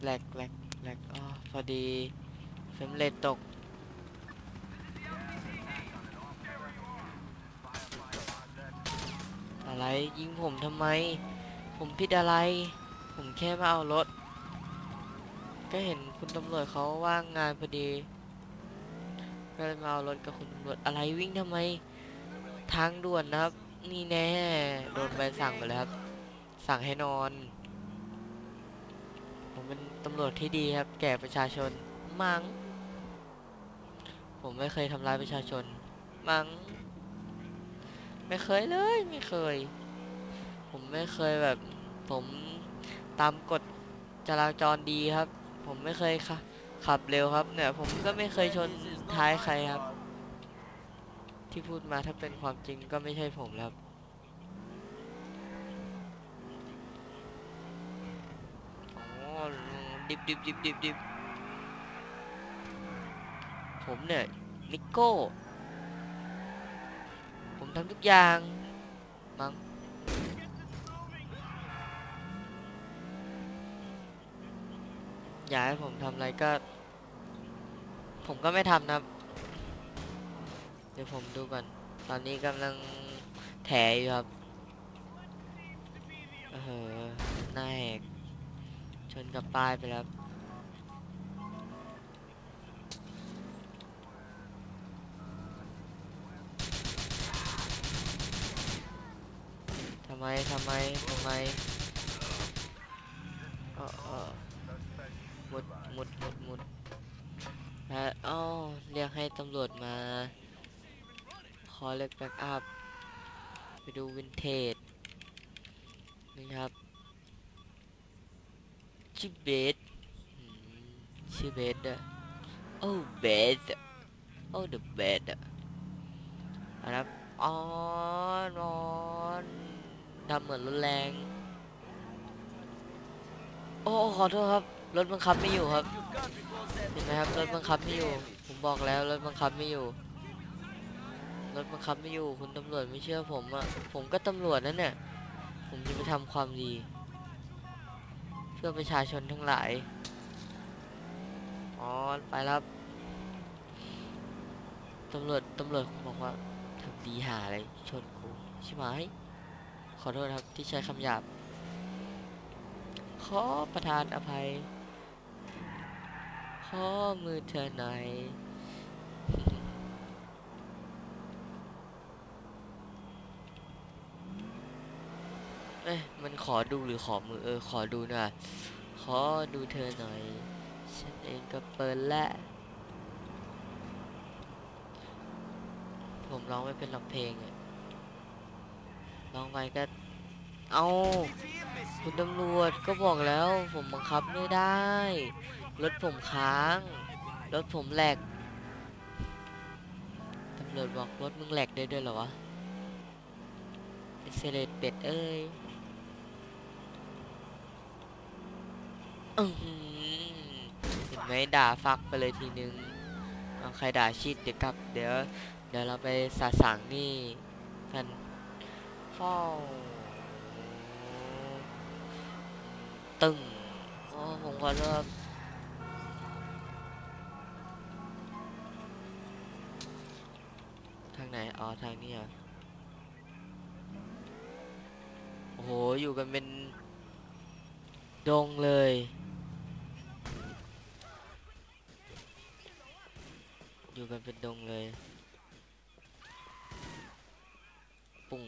แหลกแหลกแหลกอ๋อพอดีเฟรมเรทตกอะไรยิงผมทำไมผมผิดอะไรผมแค่มาเอารถก็เห็นคุณตำรวจเขาว่างงานพอดีก็เลยมาเอารถกับคุณตำรวจอะไรวิ่งทำไมทางด่วนนะครับนี่แน่โดนใบสั่งไปแล้วครับสั่งให้นอนผมเป็นตำรวจที่ดีครับแก่ประชาชนมั้งผมไม่เคยทำร้ายประชาชนมั้งไม่เคยเลยไม่เคยผมไม่เคยแบบผมตามกฎจราจรดีครับผมไม่เคยขับเร็วครับเนี่ยผมก็ไม่เคยชนท้ายใครครับที่พูดมาถ้าเป็นความจริงก็ไม่ใช่ผมแล้วครับอ๋อดิบผมเนี่ยนิโก้ผมทำทุกอย่างมั้งอยากให้ผมทำอะไรก็ผมก็ไม่ทำนะครับเดี๋ยวผมดูก่อนตอนนี้กำลังแถอยู่ครับเออหน้าแหกชนกับป้ายไปแล้วทำไมเออหมุดหมุดแล้วอ้อเรียกให้ตำรวจมาขอเรียกแบ็กอัพไปดูวินเทจนี่ครับชื่อเบสอืมชื่อเบสอะโอ้เบสโอ้เดอะเบสอะนะครับอ๋อนอนทำเหมือนรุนแรงโอ้ขอโทษครับรถบังคับไม่อยู่ครับเห็นไหมครับรถบังคับไม่อยู่ผมบอกแล้วรถบังคับไม่อยู่รถบังคับไม่อยู่คุณตำรวจไม่เชื่อผมอะผมก็ตำรวจนั่นเนี่ยผมจะไปทำความดีเพื่อประชาชนทั้งหลายอ๋อไปแล้วตำรวจคงบอกว่าทำดีหาอะไรชนกูใช่ไหมขอโทษครับที่ใช้คำหยาบขอประทานอภัยขอมือเธอหน่อยเอ้ยมันขอดูหรือขอมือขอดูหน่อยขอดูเธอหน่อยฉันเองก็เปิดและผมร้องไม่เป็นหรอกเพลงอะร้องไปก็เอาคุณตำรวจก็บอกแล้วผมบังคับไม่ได้รถผมค้างรถผมแหลกตำรวจบอกรถมึงแหลกได้ด้วยเหรอวะไอเซเลตเป็ดเอ้ยอือหือเห็นไหมด่าฟักไปเลยทีนึงเอาใครด่าชิดเดี๋ยวเราไปสาสางนี่กันฟ้าวตึงโอ้ผมขอโทษทางไหนอ๋อทางนี้อ่ะโอ้โหอยู่กันเป็นดงเลยอยู่กันเป็นดงเลยปุ่ง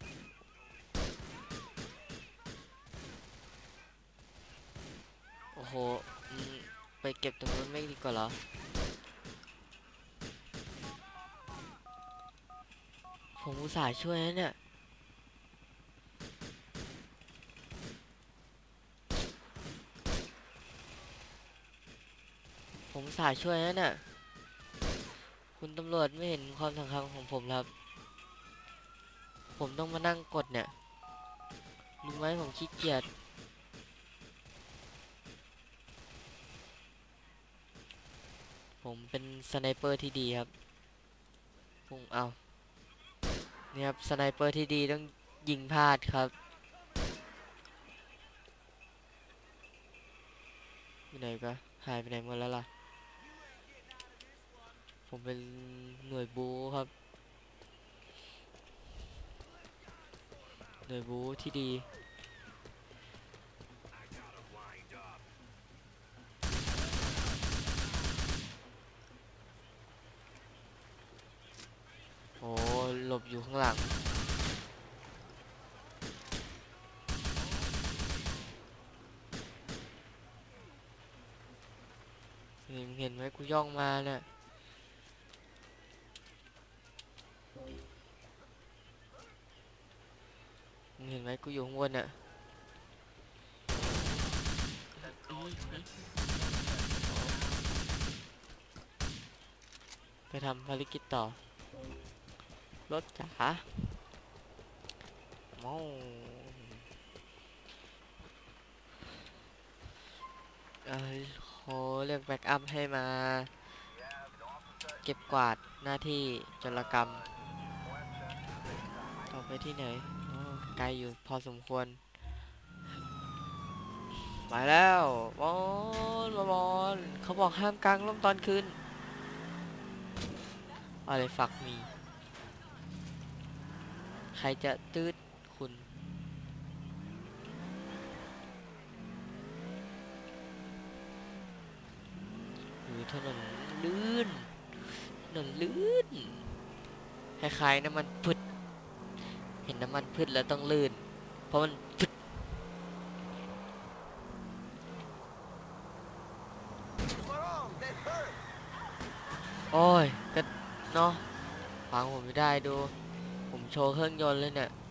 โอ้โหอืมไปเก็บตรงนู้นไม่ดีกว่าเหรอผมอุตส่าห์ช่วยนะเนี่ยผมอุตส่าห์ช่วยนะเนี่ยคุณตำรวจไม่เห็นความสำคัญของผมครับผมต้องมานั่งกดเนี่ยรู้ไหมผมขี้เกียจผมเป็นสไนเปอร์ที่ดีครับพุ่งเอาเนี่ยครับสไนเปอร์ที่ดีต้องยิงพลาดครับไปไหนก็หายไปไหนหมดแล้วล่ะผมเป็นหน่วยบูครับหน่วยบูที่ดีโอ้หลบอยู่ข้างหลังนี่มึงเห็นไหมกูย่องมาเนี่ยมึงเห็นไหมกูอยู่ข้างบนเนี่ยไปทำภารกิจต่อรถจ๋าเมาเขาเรียกแบ็กอัพให้มาเก็บกวาดหน้าที่โจรกรรมต่อไปที่ไหนอ๋อไกลอยู่พอสมควรมาแล้วบอลเขาบอกห้ามกลางร่มตอนคืนอะไรฝักมีใครจะตืดคุณหรือถนนลื่นถนนลื่นคล้ายๆน้ำมันพืชเห็นน้ำมันพืชแล้วต้องลื่นเพราะมันพืดโอ้ยก็เนาะฟังผมไม่ได้ดูผมโชว์เครื่องยนต์เลยเนี่ย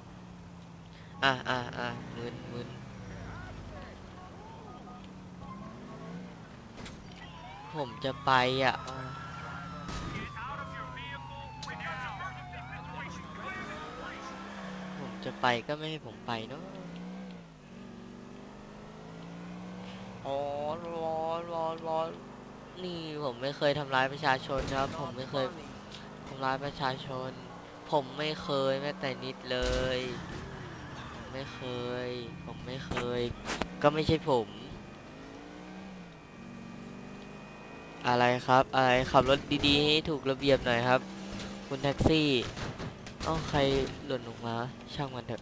มึนผมจะไปอ่ะผมจะไปก็ไม่ให้ผมไปเนาะอ๋อร้อนนี่ผมไม่เคยทำร้ายประชาชนครับผมไม่เคยทำร้ายประชาชนผมไม่เคยแม้แต่นิดเลยผมไม่เคยผมไม่เคยก็ไม่ใช่ผมอะไรครับอะไรขับรถดีๆให้ถูกระเบียบหน่อยครับคุณแท็กซี่เอ้าใครหล่นลงมาช่างมันเถอะ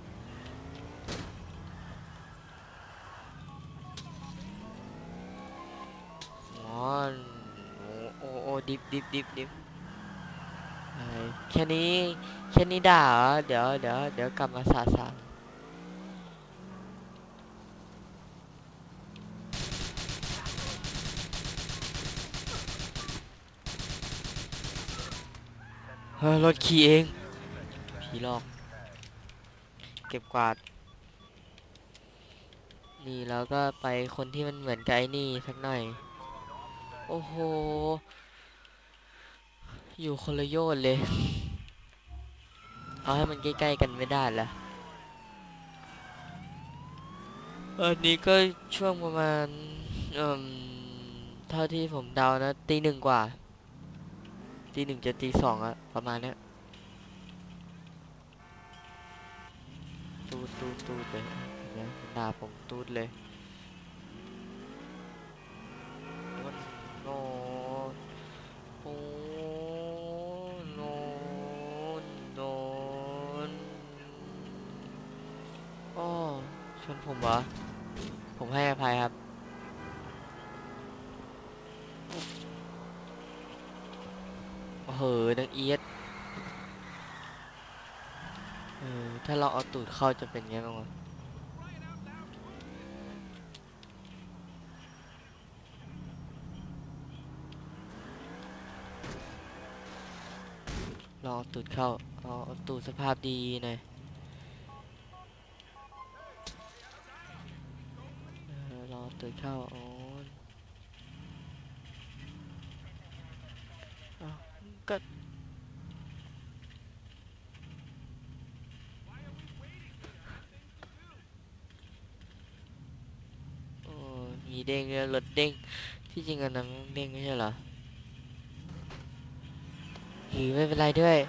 อ๋อโอ้ดิบอะไรแค่นี้ด่าเหรอเดี๋ยวกลับมาสางเฮ้ยรถขี่เองผีหลอกเก็บกวาดนี่แล้วก็ไปคนที่มันเหมือนกับไอ้นี่สักหน่อยโอ้โหอยู่คนละโยชน์เลยเอาให้มันใกล้ๆกันไม่ได้ละอันนี้ก็ช่วงประมาณเอ่มเท่าที่ผมเดานะตี 1กว่าตี 1จะตี 2อะประมาณเนี้ยตูดเลยเห็นไหมมันด่าผมตูดเลยมันโนโอ้โนโนอ้อชนผมเหรอผมให้อภัยครับโอ้โหนังเอียดถ้าเราเอาตูดเข้าจะเป็นไงบ้างวะลองเอาตูดเข้าเอาตูดสภาพดีหน่อยลองเอาตูดเข้าอ๋ออ้าวก็โอ้มีเด้งเลยรถเด้งที่จริงอันนั้นเด้งไม่ใช่เหรอหรือไม่เป็นไรด้วย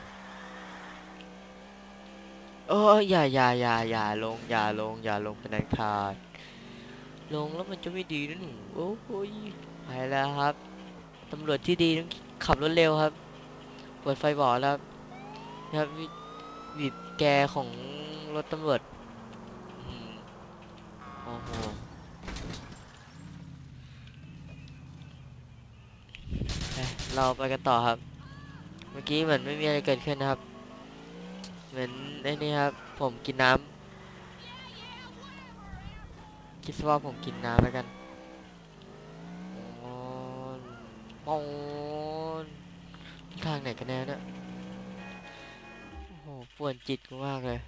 โอ้อย่าลงเป็นอันขาดลงแล้วมันจะไม่ดีนะหนูโอ้ยไปแล้วครับตำรวจที่ดีต้องขับรถเร็วครับเปิดไฟบอกแล้วครับบีบแกของรถตำรวจอืมโอ้โหไปเราไปกันต่อครับเมื่อกี้เหมือนไม่มีอะไรเกิดขึ้นนะครับเหมือนไอ้นี่ครับผมกินน้ำคิดซะว่าผมกินน้ำแล้วกันโอ้โอ้ทางไหนกันแน่เนี่ยโอ้โหป่วนจิตกูมากเลย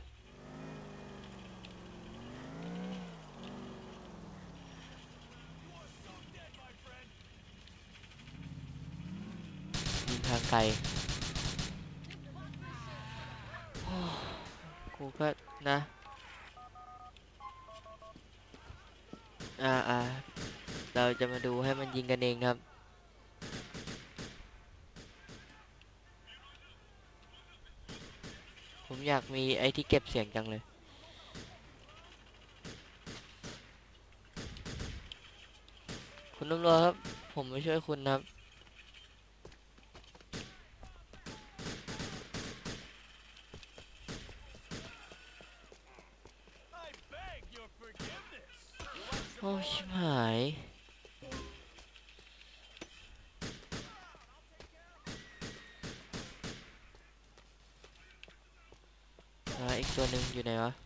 ยิงทางไกลโอ้กูก็นะอ่าเราจะมาดูให้มันยิงกันเองครับผมอยากมีไอ้ที่เก็บเสียงจังเลยคุณตำรวจครับผมมาช่วยคุณครับโอ้ชิบหายอีกตัวหนึ่งอยู่ไหนวะ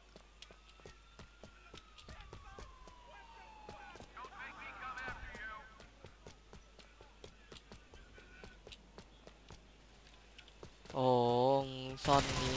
โอ้ซ่อนนี้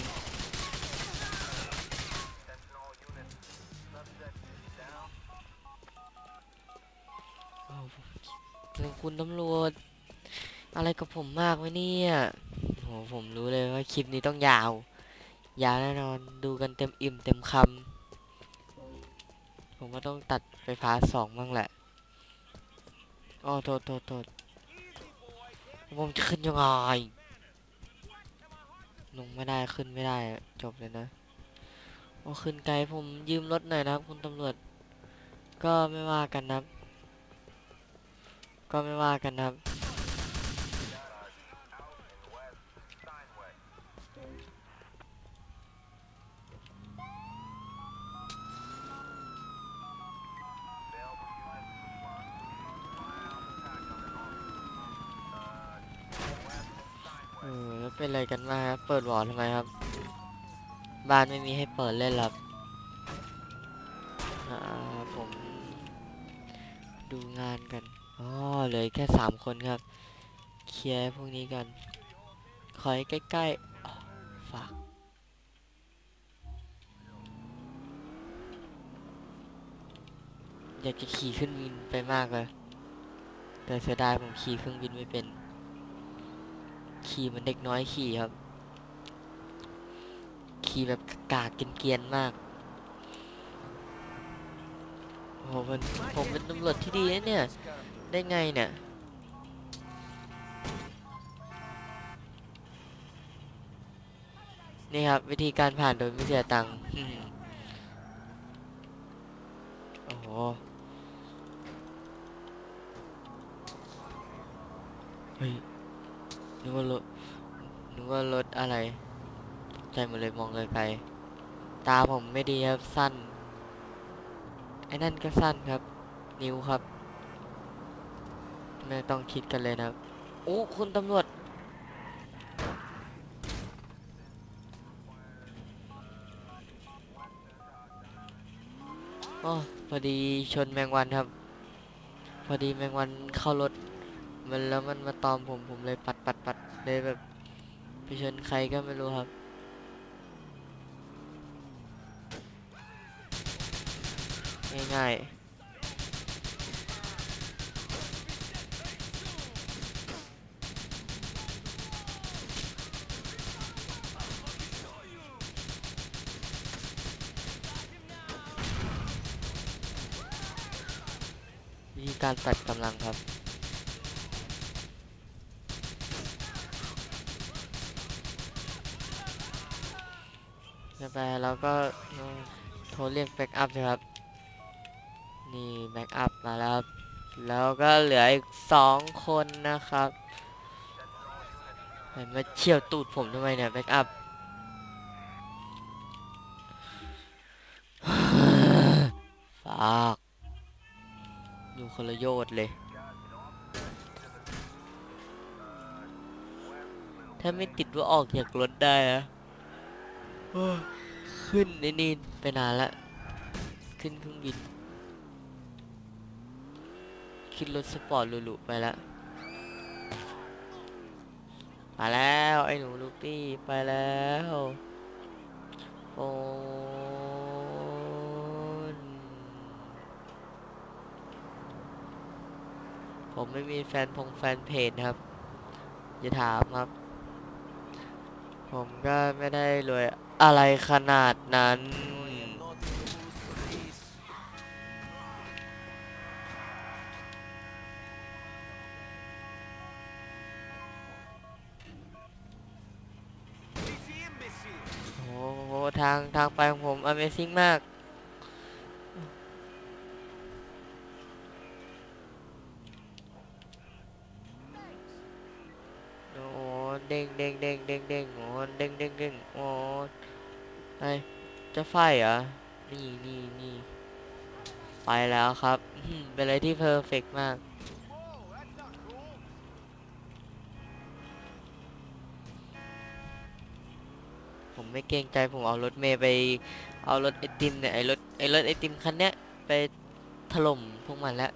โอ้เรื่องคุณตำรวจอะไรกับผมมากไหมเนี่ยโอ้ผมรู้เลยว่าคลิปนี้ต้องยาวยาวแน่นอนดูกันเต็มอิ่มเต็มคำผมก็ต้องตัดไปพาร์ทสองบ้างแหละอ๋อโทษผมจะขึ้นยังไงลงไม่ได้ขึ้นไม่ได้จบเลยนะโอ้ขึ้นไกลผมยืมรถหน่อยนะครับคุณตำรวจก็ไม่ว่ากันนะครับก็ไม่ว่ากันนะครับแล้วเป็นอะไรกันมากครับเปิดวอร์ทำไมครับบ้านไม่มีให้เปิดเล่นหรอกผมดูงานกันอ๋อเหลือแค่3 คนครับเคลียร์พวกนี้กันขอให้ใกล้ๆอ๋อฝากอยากจะขี่ขึ้นบินไปมากเลยแต่เสียดายผมขี่เครื่องบินไม่เป็นขี่เหมันเด็กน้อยขี่ครับขี่แบบกากเกรียนๆมากโอ้โหผมเป็นตำรวจที่ดีนะเนี่ยได้ไงเนี่ยนี่ครับวิธีการผ่านโดยไม่เสียตังค์โอ้โหเฮ้ยนึกว่ารถนึกว่ารถอะไรใจหมดเลยมองไกลๆตาผมไม่ดีครับสั้นไอ้นั่นก็สั้นครับนิ้วครับไม่ต้องคิดกันเลยนะครับโอ้คุณตำรวจอ๋อพอดีชนแมงวันครับพอดีแมงวันเข้ารถมันแล้วมันมาตอมผมเลยปัดเลยแบบไปชนใครก็ไม่รู้ครับง่ายๆวิธีการตัดกำลังครับจะไปแล้วก็โทรเรียกแบ็กอัพเลยครับนี่แบ็กอัพมาแล้วครับแล้วก็เหลืออีก2 คนนะครับมาเฉี่ยวตูดผมทำไมเนี่ยแบ็กอัพฝากอยู่คนละโยชน์เลยถ้าไม่ติดว่าออกจากรถได้นะโอ้ยขึ้นนี่ไปนานละขึ้นเครื่องบินขึ้นรถสปอร์ตหรูๆไปแล้วมาแล้วไอ้หนูลูปี้ไปแล้วโอ้นผมไม่มีแฟนเพจครับอย่าถามครับผมก็ไม่ได้รวยอะไรขนาดนั้นโอ้โหทางไปของผม Amazing มากโอ้เด้งเด้งเด้งเด้งเด้งโอ้เด้งเด้งเด้งโอ้ไอจะไฟเหรอนี่ไปแล้วครับเป็นอะไรที่เพอร์เฟกต์มากผมไม่เกรงใจผมเอารถเมย์ไปเอารถไอติมเนี่ยไอรถไอติมคันเนี้ยไปถล่มพวกมันแล้ว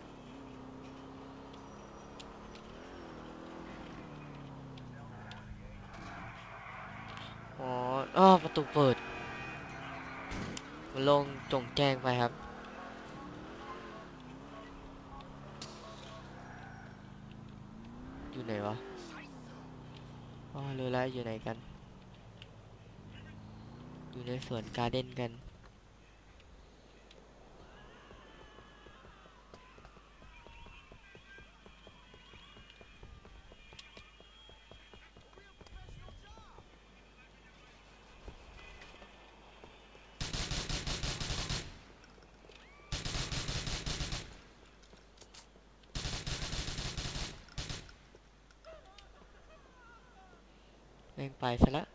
อ๋อประตูเปิดมันโลงจงแจ้งไปครับอยู่ไหนวะรู้แล้วอยู่ไหนกันอยู่ในสวนการ์เด้นกันแม่งไปซะละ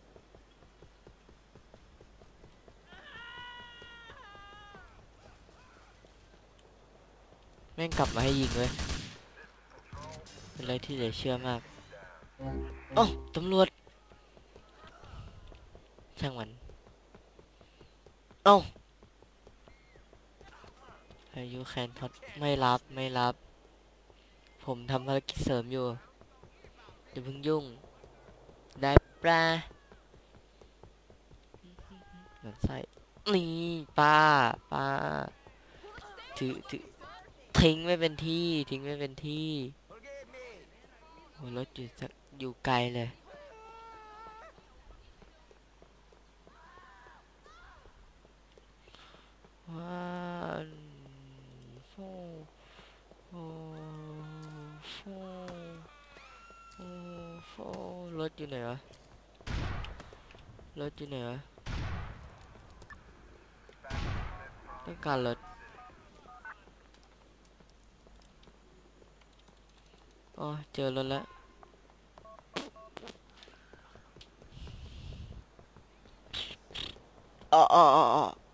แม่งกลับมาให้ยิงเลยเป็นอะไรที่เหลือเชื่อมากตำรวจช่างมันเอ้าอายุแคนพอดไม่รับผมทำภารกิจเสริมอยู่อย่าเพิ่งยุ่งได้ปลาหลังไส้นี่ป้าถือทิ้งไม่เป็นที่โอ้รถอยู่ไกลเลยวันโฟโฟโฟโฟรถอยู่ไหนวะรถอยู่ไหนวะต้องการรถเจอรถแล้วอ๋อ